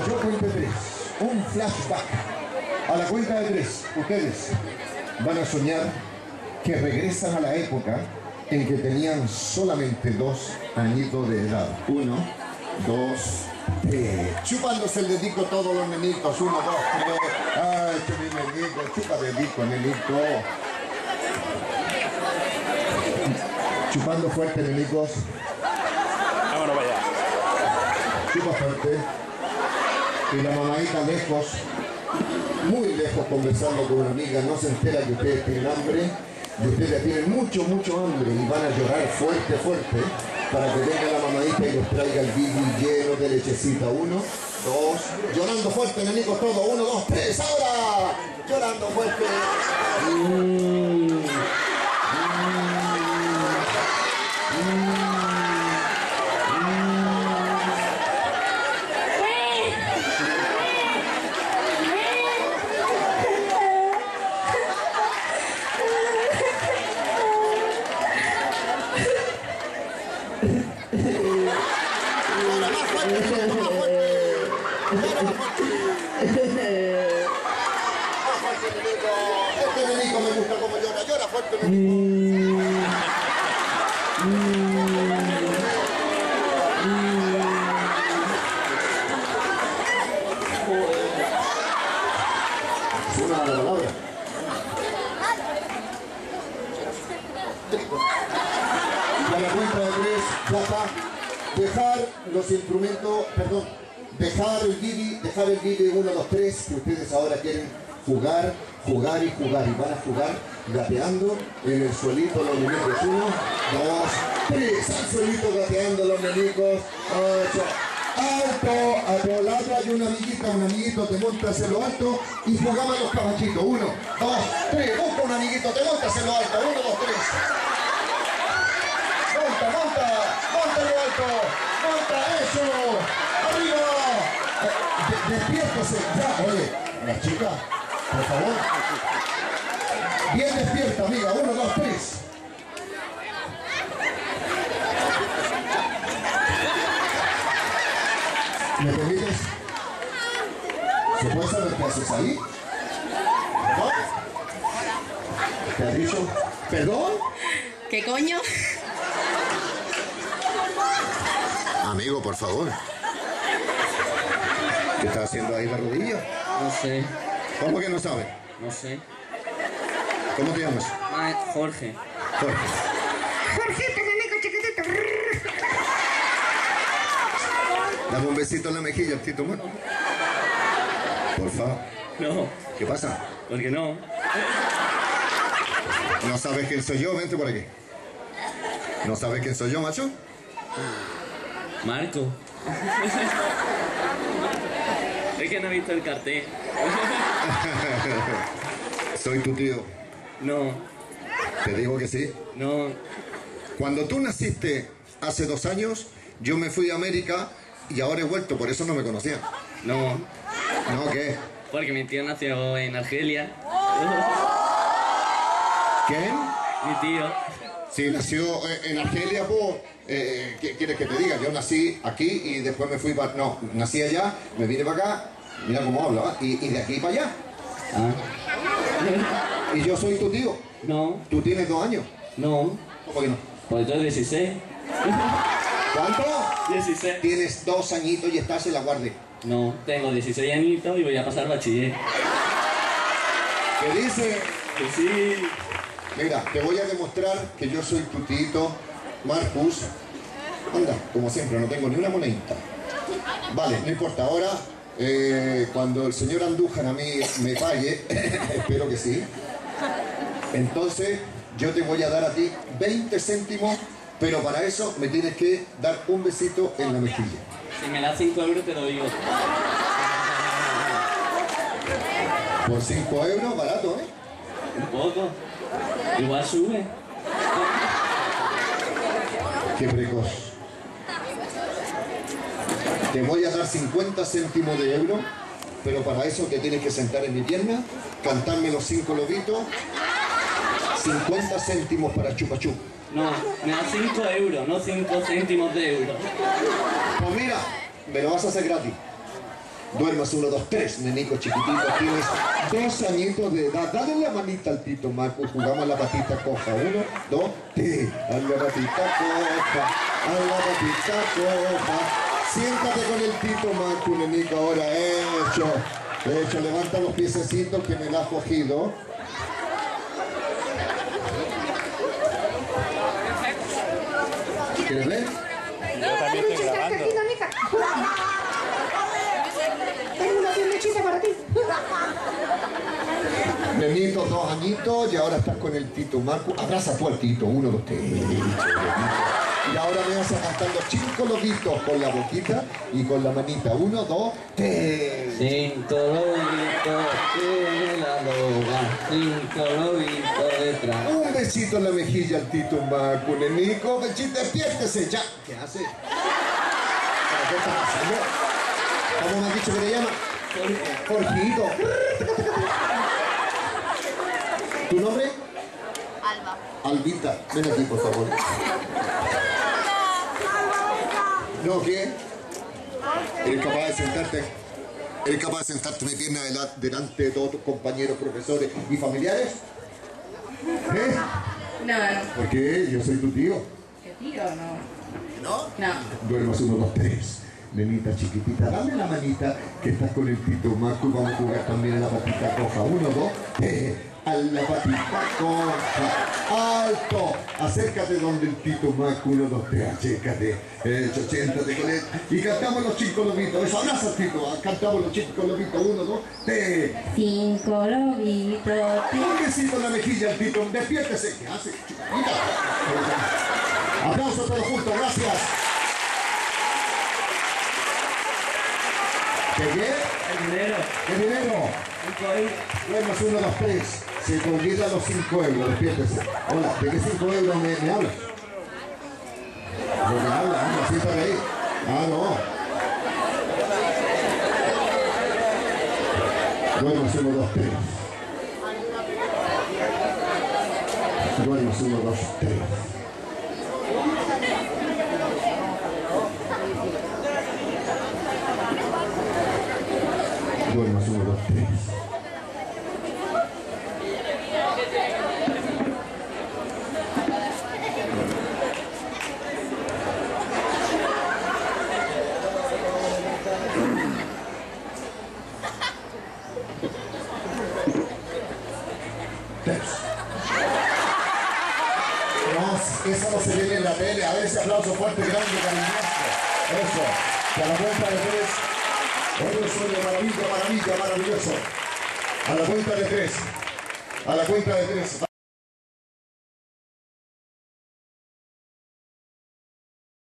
yo cuento tres, un flashback. A la cuenta de tres, ustedes van a soñar que regresan a la época en que tenían solamente 2 añitos de edad. 1, 2, 3. Chupándose el dedico todos los nenitos. 1, 2, 3. Ay, que mi nenico, chupa dedico, nenito. Chupando fuerte, nenicos. Vámonos para allá. Chupa fuerte. Y la mamadita lejos, muy lejos, conversando con una amiga. No se entera que ustedes tienen hambre. Y ustedes tienen mucho hambre y van a llorar fuerte, fuerte, para que venga la mamadita y les traiga el bibi lleno de lechecita. 1, 2, llorando fuerte, nenicos, todo. 1, 2, 3, ahora, llorando fuerte. Este nenico me gusta como llora, llora fuerte, nenico. Es una mala palabra. Y a la cuenta de 3, ya está. Dejar los instrumentos, perdón, dejar el bibi 1, 2, 3, que ustedes ahora quieren jugar, y van a jugar gateando en el suelito los nenicos. 1, 2, 3, al suelito gateando los nenicos. 8, alto, a tu lado hay una amiguito, te montas en lo alto y jugamos a los caballitos. 1, 2, 3, busca un amiguito, te montas en lo alto. 1, 2, 3. Monta lo alto, monta eso, arriba, despiértese, ya, oye, la chica, por favor, bien despierta, amiga. 1, 2, 3. ¿Me permites? ¿Se puede saber qué haces ahí? ¿No? ¿Te has dicho? ¿Perdón? ¿Qué coño? Amigo, por favor. ¿Qué estás haciendo ahí la rodilla? No sé, ¿Cómo que no sabes? no sé. ¿Cómo te llamas? Jorge. Jorge. Jorgito, nenico chiquitito. Dame un besito en la mejilla, Tito, mano. Por favor. No, ¿Qué pasa? ¿por qué no? ¿No sabes quién soy yo? Vente por aquí. ¿No sabes quién soy yo, macho? Marco. Es que no he visto el cartel. Soy tu tío. No, Te digo que sí. no. Cuando tú naciste hace 2 años, yo me fui a América y ahora he vuelto, por eso no me conocían. No, ¿No qué? porque mi tío nació en Argelia. ¿Quién? Mi tío. Sí, nació en Argelia, pues, ¿qué quieres que te diga? Yo nací aquí y después me fui para... No, nací allá, me vine para acá, mira cómo habla, ¿va? Y de aquí para allá. Ah. Y yo soy tu tío. No, Tú tienes 2 años. no. ¿Cómo que no? Pues yo 16. ¿Cuánto? 16. Tienes 2 añitos y estás en la guardia. No, tengo 16 añitos y voy a pasar bachiller. ¿Qué dice? Que sí. Mira, te voy a demostrar que yo soy tu tito, Marcus. Anda, como siempre, no tengo ni una monedita. Vale, no importa. Ahora, cuando el señor Andújar a mí me pague, espero que sí, entonces yo te voy a dar a ti 20 céntimos, pero para eso me tienes que dar un besito en la mejilla. Si me das 5 euros te doy otro. Por 5 euros, barato, ¿eh? Un poco. Igual sube. Qué precoz. Te voy a dar 50 céntimos de euro, pero para eso te tienes que sentar en mi pierna, cantarme los 5 lobitos, 50 céntimos para chupa chup. No, me das 5 euros, no 5 céntimos de euro. Pues mira, me lo vas a hacer gratis. Duermas 1, 2, 3, nenico chiquitito, tienes 2 añitos de edad. Dale la manita al Tito Marco, jugamos a la patita coja. 1, 2, 3, a la patita coja, a la patita coja. Siéntate con el Tito Marco, nenico, ahora, hecho, levanta los piececitos que me la has cogido. ¿Quieres ver? Yo también estoy grabando. Tengo una lechita para ti. Nenito, 2 añitos y ahora estás con el Tito Marco. Abraza tú al Tito, 1, 2, 3. Y ahora me vas a cantar los 5 lobitos con la boquita y con la manita. 1, 2, 3. 5 lobitos tiene la loba, 5 lobitos detrás. Un besito en la mejilla al Tito Marco, nenico. Bechito, despiértese ya. ¿Qué hace? ¿Qué está pasando? ¿Cómo me has dicho que te llama? Jorgito. ¿Tu nombre? Alba. Albita. Ven aquí, por favor. ¿No qué? ¿Eres capaz de sentarte? ¿Eres capaz de sentarte mi pierna delante de todos tus compañeros, profesores y familiares? ¿Eh? No. ¿Por qué? Yo soy tu tío. ¿Qué tío? No. ¿No? No. Duermas 1, 2, 3. Nenita chiquitita, dame la manita que estás con el Tito Marco y vamos a jugar también a la patita coja. 1, 2, 3. A la patita coja. ¡Alto! Acércate donde el Tito Marco. 1, 2, 3. Achécate. Siéntate con él. Y cantamos los 5 lobitos. Eso, abraza al Tito. Cantamos los 5 lobitos. 1, 2, 3. 5 lobitos. Un besito en la mejilla al Tito. Despiértese. ¿Qué hace? Chiquitita. Aplausos todos juntos. Gracias. ¿Qué qué? El dinero, ¿Qué dinero? 5 euros. Duermas 1, 2, 3. Se te olvida los 5 euros. Despiértese. Hola, ¿de qué 5 euros me hablas? ¿De qué hablas? Anda, siéntate ahí. Ah, no. Duermas 1, 2, 3. Duermas 1, 2, 3. Duermas 1, 2, 3. No, eso no se ve en la tele. A ver ese aplauso fuerte, grande, cariñoso. Eso. Que a la cuenta de 3. Hoy soy maravilla, maravilloso. A la cuenta de 3. A la cuenta de 3.